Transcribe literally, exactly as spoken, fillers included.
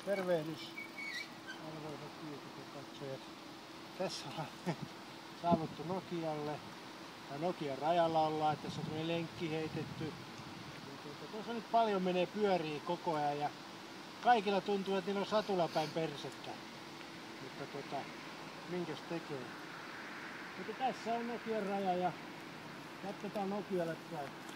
Tervehdys arvoisat YouTube-katsojat. Tässä ollaan saavuttu Nokialle. Ja Nokian rajalla ollaan, tässä on semmoinen lenkki heitetty. Tuossa nyt paljon menee pyöriä koko ajan ja kaikilla tuntuu, että niillä on satulapäin persettä. Mutta tota, minkäs tekee. Mutta tässä on Nokian raja ja jatketaan Nokialle päin.